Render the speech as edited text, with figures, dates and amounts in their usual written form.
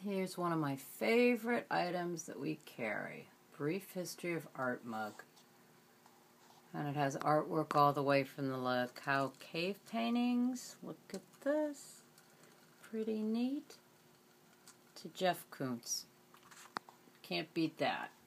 Here's one of my favorite items that we carry. Brief History of Art mug. And it has artwork all the way from the Lacau cave paintings. Look at this. Pretty neat. To Jeff Koons. Can't beat that.